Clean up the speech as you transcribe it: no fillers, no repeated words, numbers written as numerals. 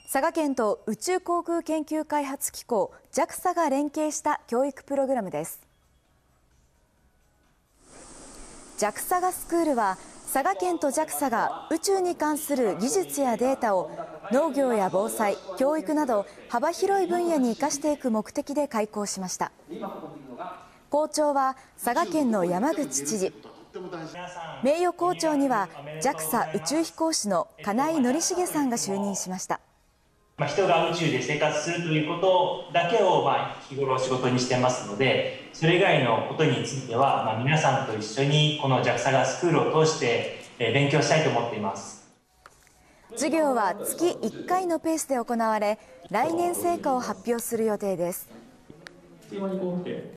佐賀県と宇宙航空研究開発機構 JAXA が連携した教育プログラムです。JAXA ガスクールは佐賀県と JAXA が宇宙に関する技術やデータを農業や防災、教育など幅広い分野に生かしていく目的で開講しました。校長は佐賀県の山口知事、名誉校長には JAXA 宇宙飛行士の金井紀重さんが就任しました。 人が宇宙で生活するということだけを日頃仕事にしてますので、それ以外のことについては皆さんと一緒にこの JAXA ガスクールを通して勉強したいと思っています。 授業は月1回のペースで行われ、来年成果を発表する予定です。